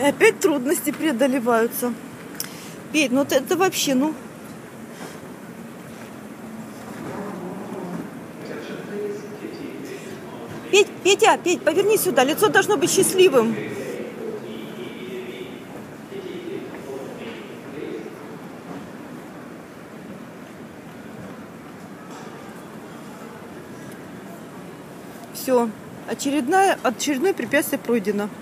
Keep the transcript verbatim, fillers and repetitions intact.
И опять трудности преодолеваются. Петь, ну это, это вообще, ну... Петь, Петя, Петь, поверни сюда. Лицо должно быть счастливым. Все. Очередное, очередное препятствие пройдено.